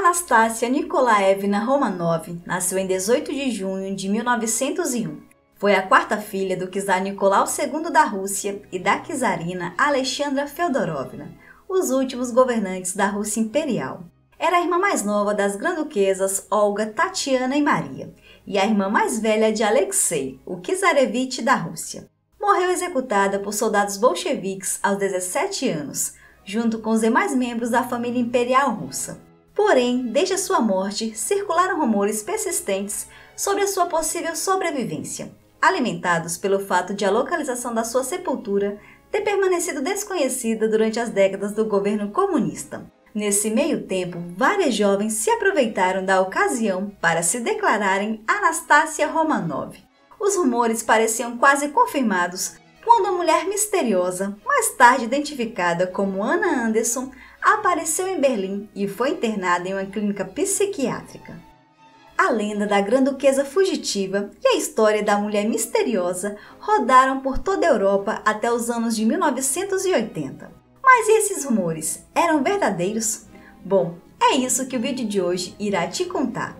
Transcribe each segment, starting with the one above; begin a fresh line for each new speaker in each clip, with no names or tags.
Anastácia Nikolaevna Romanov nasceu em 18 de junho de 1901. Foi a quarta filha do czar Nicolau II da Rússia e da czarina Alexandra Feodorovna, os últimos governantes da Rússia Imperial. Era a irmã mais nova das granduquesas Olga, Tatiana e Maria, e a irmã mais velha de Alexei, o czarevich da Rússia. Morreu executada por soldados bolcheviques aos 17 anos, junto com os demais membros da família imperial russa. Porém, desde a sua morte, circularam rumores persistentes sobre a sua possível sobrevivência, alimentados pelo fato de a localização da sua sepultura ter permanecido desconhecida durante as décadas do governo comunista. Nesse meio tempo, várias jovens se aproveitaram da ocasião para se declararem Anastácia Romanov. Os rumores pareciam quase confirmados quando uma mulher misteriosa, mais tarde identificada como Anna Anderson, apareceu em Berlim e foi internada em uma clínica psiquiátrica. A lenda da granduquesa fugitiva e a história da mulher misteriosa rodaram por toda a Europa até os anos de 1980. Mas e esses rumores? Eram verdadeiros? Bom, é isso que o vídeo de hoje irá te contar.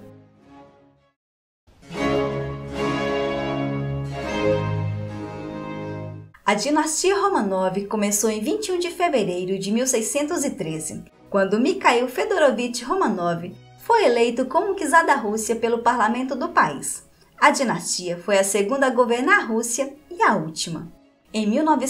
A dinastia Romanov começou em 21 de fevereiro de 1613, quando Mikhail Fedorovich Romanov foi eleito como czar da Rússia pelo parlamento do país. A dinastia foi a segunda a governar a Rússia e a última. Em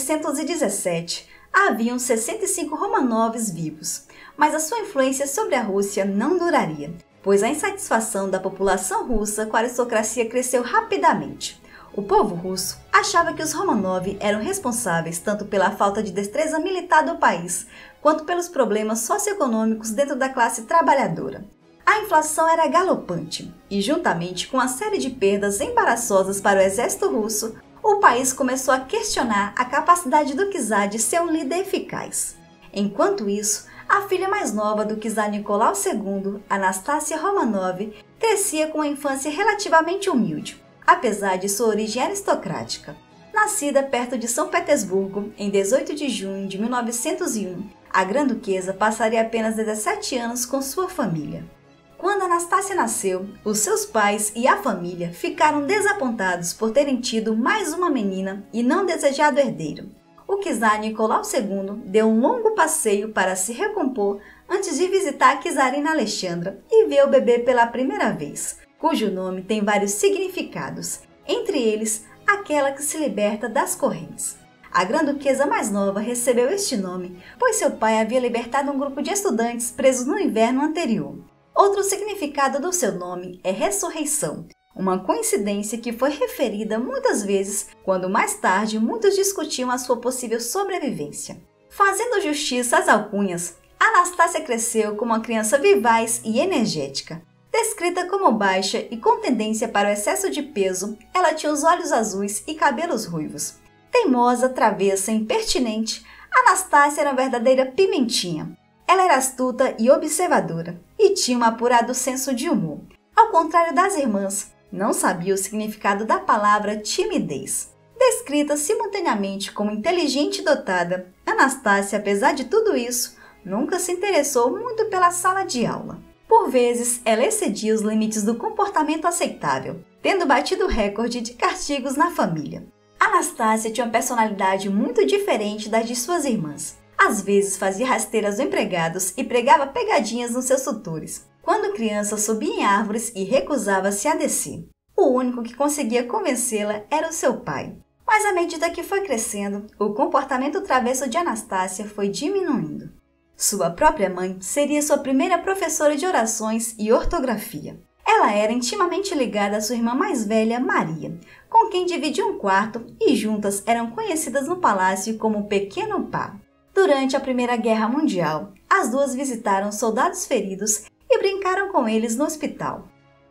1917, haviam 65 Romanovs vivos, mas a sua influência sobre a Rússia não duraria, pois a insatisfação da população russa com a aristocracia cresceu rapidamente. O povo russo achava que os Romanov eram responsáveis tanto pela falta de destreza militar do país, quanto pelos problemas socioeconômicos dentro da classe trabalhadora. A inflação era galopante e, juntamente com uma série de perdas embaraçosas para o exército russo, o país começou a questionar a capacidade do czar de ser um líder eficaz. Enquanto isso, a filha mais nova do czar Nicolau II, Anastácia Romanov, crescia com uma infância relativamente humilde, apesar de sua origem aristocrática. Nascida perto de São Petersburgo em 18 de junho de 1901, a granduquesa passaria apenas 17 anos com sua família. Quando Anastácia nasceu, os seus pais e a família ficaram desapontados por terem tido mais uma menina e não desejado herdeiro. O czar Nicolau II deu um longo passeio para se recompor antes de visitar a czarina Alexandra e ver o bebê pela primeira vez, cujo nome tem vários significados, entre eles aquela que se liberta das correntes. A granduquesa mais nova recebeu este nome, pois seu pai havia libertado um grupo de estudantes presos no inverno anterior. Outro significado do seu nome é ressurreição, uma coincidência que foi referida muitas vezes quando mais tarde muitos discutiam a sua possível sobrevivência. Fazendo justiça às alcunhas, Anastácia cresceu como uma criança vivaz e energética. Descrita como baixa e com tendência para o excesso de peso, ela tinha os olhos azuis e cabelos ruivos. Teimosa, travessa e impertinente, Anastácia era uma verdadeira pimentinha. Ela era astuta e observadora e tinha um apurado senso de humor. Ao contrário das irmãs, não sabia o significado da palavra timidez. Descrita simultaneamente como inteligente e dotada, Anastácia, apesar de tudo isso, nunca se interessou muito pela sala de aula. Por vezes, ela excedia os limites do comportamento aceitável, tendo batido o recorde de castigos na família. Anastácia tinha uma personalidade muito diferente das de suas irmãs. Às vezes fazia rasteiras aos empregados e pregava pegadinhas nos seus tutores. Quando criança, subia em árvores e recusava-se a descer. O único que conseguia convencê-la era o seu pai. Mas à medida que foi crescendo, o comportamento travesso de Anastácia foi diminuindo. Sua própria mãe seria sua primeira professora de orações e ortografia. Ela era intimamente ligada à sua irmã mais velha, Maria, com quem dividia um quarto e juntas eram conhecidas no palácio como Pequeno Pá. Durante a Primeira Guerra Mundial, as duas visitaram soldados feridos e brincaram com eles no hospital.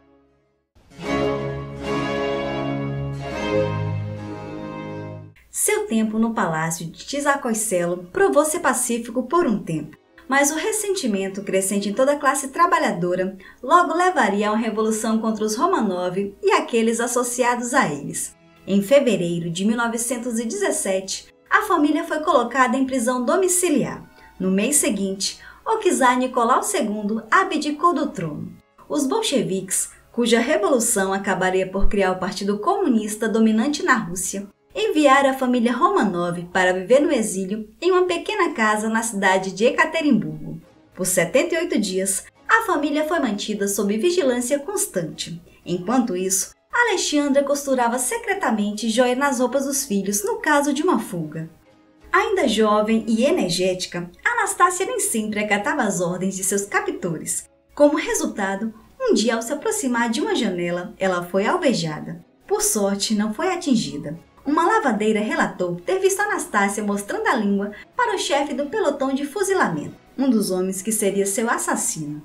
Seu tempo no palácio de Tzarkoielo provou ser pacífico por um tempo, mas o ressentimento crescente em toda a classe trabalhadora logo levaria a uma revolução contra os Romanov e aqueles associados a eles. Em fevereiro de 1917, a família foi colocada em prisão domiciliar. No mês seguinte, o czar Nicolau II abdicou do trono. Os bolcheviques, cuja revolução acabaria por criar o Partido Comunista dominante na Rússia, enviaram a família Romanov para viver no exílio em uma pequena casa na cidade de Ekaterimburgo. Por 78 dias, a família foi mantida sob vigilância constante. Enquanto isso, Alexandra costurava secretamente joias nas roupas dos filhos no caso de uma fuga. Ainda jovem e energética, Anastácia nem sempre acatava as ordens de seus captores. Como resultado, um dia ao se aproximar de uma janela, ela foi alvejada. Por sorte, não foi atingida. Uma lavadeira relatou ter visto Anastácia mostrando a língua para o chefe do pelotão de fuzilamento, um dos homens que seria seu assassino.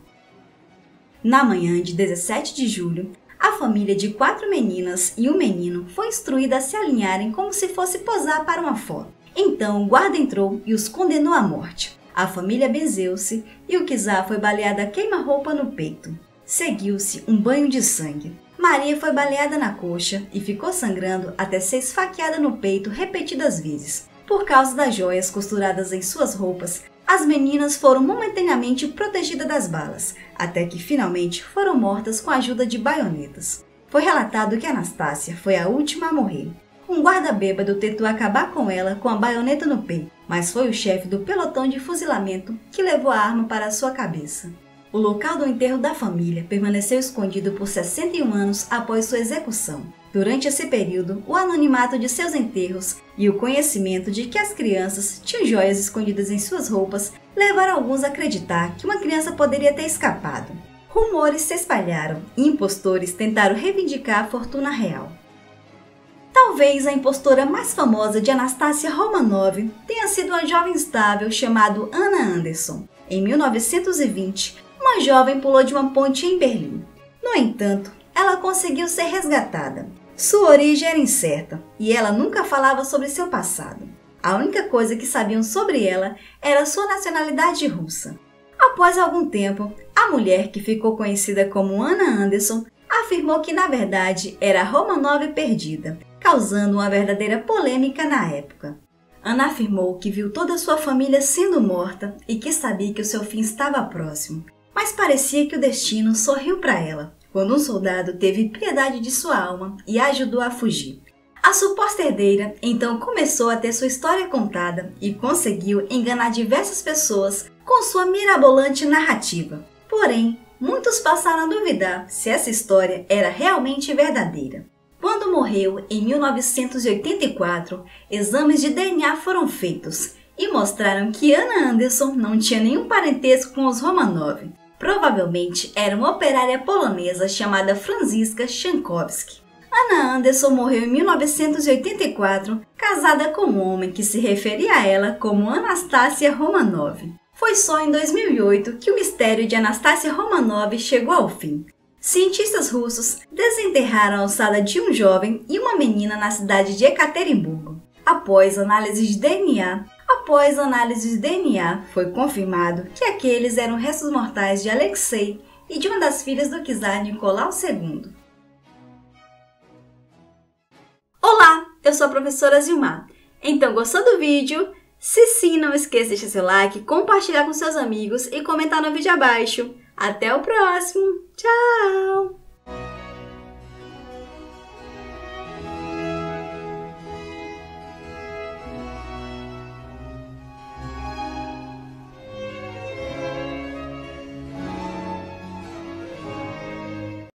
Na manhã de 17 de julho, a família de 4 meninas e um menino foi instruída a se alinharem como se fosse posar para uma foto. Então o guarda entrou e os condenou à morte. A família benzeu-se e o czar foi baleado a queima-roupa no peito. Seguiu-se um banho de sangue. Maria foi baleada na coxa e ficou sangrando até ser esfaqueada no peito repetidas vezes. Por causa das joias costuradas em suas roupas, as meninas foram momentaneamente protegidas das balas, até que finalmente foram mortas com a ajuda de baionetas. Foi relatado que Anastácia foi a última a morrer. Um guarda bêbado tentou acabar com ela com a baioneta no peito, mas foi o chefe do pelotão de fuzilamento que levou a arma para a sua cabeça. O local do enterro da família permaneceu escondido por 61 anos após sua execução. Durante esse período, o anonimato de seus enterros e o conhecimento de que as crianças tinham joias escondidas em suas roupas levaram alguns a acreditar que uma criança poderia ter escapado. Rumores se espalharam e impostores tentaram reivindicar a fortuna real. Talvez a impostora mais famosa de Anastácia Romanov tenha sido uma jovem estável chamada Anna Anderson. Em 1920, uma jovem pulou de uma ponte em Berlim. No entanto, ela conseguiu ser resgatada. Sua origem era incerta e ela nunca falava sobre seu passado. A única coisa que sabiam sobre ela era sua nacionalidade russa. Após algum tempo, a mulher que ficou conhecida como Anna Anderson afirmou que na verdade era Romanov perdida, causando uma verdadeira polêmica na época. Anna afirmou que viu toda sua família sendo morta e que sabia que o seu fim estava próximo. Mas parecia que o destino sorriu para ela, quando um soldado teve piedade de sua alma e a ajudou a fugir. A suposta herdeira então começou a ter sua história contada e conseguiu enganar diversas pessoas com sua mirabolante narrativa. Porém, muitos passaram a duvidar se essa história era realmente verdadeira. Quando morreu em 1984, exames de DNA foram feitos e mostraram que Anna Anderson não tinha nenhum parentesco com os Romanov. Provavelmente era uma operária polonesa chamada Franziska Schankowski. Anna Anderson morreu em 1984, casada com um homem que se referia a ela como Anastácia Romanov. Foi só em 2008 que o mistério de Anastácia Romanov chegou ao fim. Cientistas russos desenterraram a ossada de um jovem e uma menina na cidade de Ekaterimburgo. Após análise de DNA, foi confirmado que aqueles eram restos mortais de Alexei e de uma das filhas do czar Nicolau II. Olá, eu sou a professora Zilmar. Então, gostou do vídeo? Se sim, não esqueça de deixar seu like, compartilhar com seus amigos e comentar no vídeo abaixo. Até o próximo! Tchau!